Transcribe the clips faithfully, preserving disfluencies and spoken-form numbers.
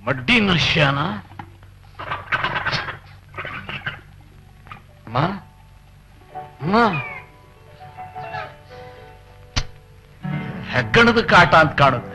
ಮಡ್ಡಿ ನಶ್ಯಾನ ಹೆಗ್ಗಣದ ಕಾಟ ಅಂತ ಕಾಣುತ್ತೆ.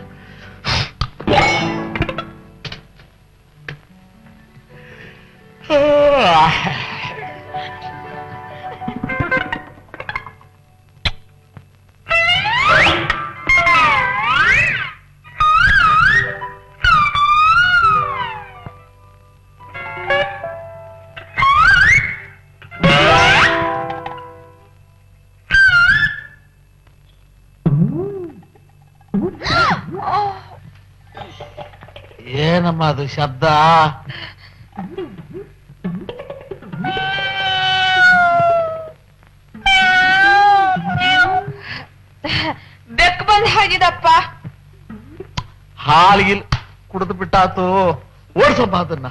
ಏನಮ್ಮ ಅದು ಶಬ್ದ? ಬೆಕ್ಕು ಬಂದ್ ಹಾಗಿದಪ್ಪ. ಹಾಲಿಗಿಲ್ ಕುಡಿದು ಬಿಟ್ಟಾತು. ಓಡಿಸಮ್ಮ ಅದನ್ನ.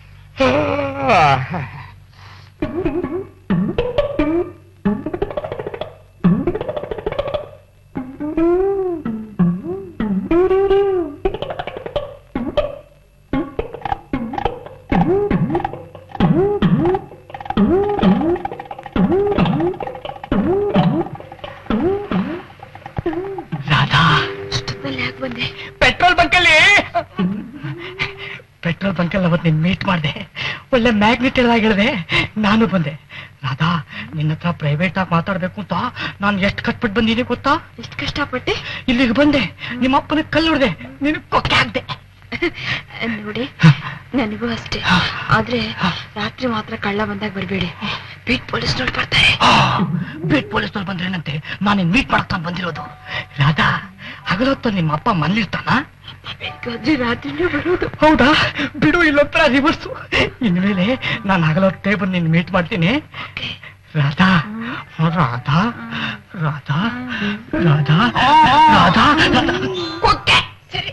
ಪೆಟ್ರೋಲ್ ಬಂಕಲ್ಲಿ ಪೆಟ್ರೋಲ್ ಬಂಕಲ್ಲಿ ಅವತ್ತು ನಿನ್ ಮೀಟ್ ಮಾಡಿದೆ. ಒಳ್ಳೆ ಮ್ಯಾಗ್ನೆಟ್ ಹೇಳಿದೆ. ನಾನು ಬಂದೆ. ರಾಧಾ, ನಿನ್ನ ಹತ್ರ ಪ್ರೈವೇಟ್ ಆಗಿ ಮಾತಾಡ್ಬೇಕು ಅಂತ ನಾನು ಎಷ್ಟು ಕಷ್ಟಪಟ್ಟು ಬಂದಿದ್ದೀನಿ ಗೊತ್ತಾ? ಎಷ್ಟು ಕಷ್ಟಪಟ್ಟೆ? ಇಲ್ಲಿಗೆ ಬಂದೆ, ನಿಮ್ಮ ಅಪ್ಪನ ಕಲ್ಲು ಹೊಡೆದೆ, ನಿನ್ ಕೊಕ್ಕೆ ಹಾಕ್ದೆ. ನೋಡಿ, ನನಗೂ ಅಷ್ಟೇ. ಆದ್ರೆ ರಾತ್ರಿ ಮಾತ್ರ ಕಳ್ಳ ಬಂದಾಗ ಬರ್ಬೇಡಿ. ಬೀಟ್ ಪೊಲೀಸ್ನವ್ರು ಬರ್ತಾರೆ. ಬೀಟ್ ಪೊಲೀಸ್ನವ್ರು ಬಂದ್ರೇನಂತೆ? ನಾನು ಮೀಟ್ ಮಾಡ್ತಾನೆ ಬಂದಿರೋದು. ರಾಧಾ, ಹಗಲೊತ್ತು ನಿಮ್ಮ ಅಪ್ಪ ಮನೇಲಿರ್ತಾನ? ಬೇಕಾದ್ರೆ ರಾತ್ರಿನೇ ಬರೋದು. ಹೌದಾ? ಬಿಡು, ಇಲ್ಲೊತ್ತರ ರಿವರ್ಸು. ಇನ್ಮೇಲೆ ನಾನು ಹಗಲೊತ್ತೇ ಬಂದು ನಿನ್ನ ಮೀಟ್ ಮಾಡ್ತೀನಿ. ರಾಧಾ, ರಾಧಾ, ರಾಧಾ, ರಾಧಾ, ರಾಧಾ. ಓಕೆ, ಸರಿ.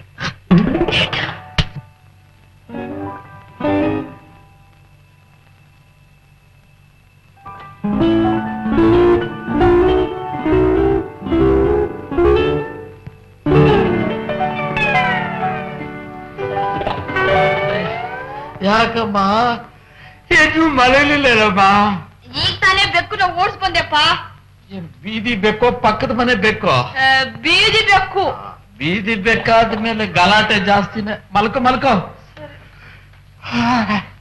ಯಾಕಮ್ಮ ಏನು ಮನೇಲಿಲ್ಲಮ್ಮ? ಈಗ ತಾನೇ ಬೆಕ್ಕು ನಾವು ಓಡಿಸ್ ಬಂದೆಪ್ಪ. ಬೀದಿ ಬೇಕೋ ಪಕ್ಕದ ಮನೆ ಬೇಕೋ? ಬೀದಿ ಬೆಕ್ಕು. ಬೀದಿ ಬೇಕಾದ್ಮೇಲೆ ಗಲಾಟೆ ಜಾಸ್ತಿನೇ. ಮಲ್ಕೋ ಮಲ್ಕೋ.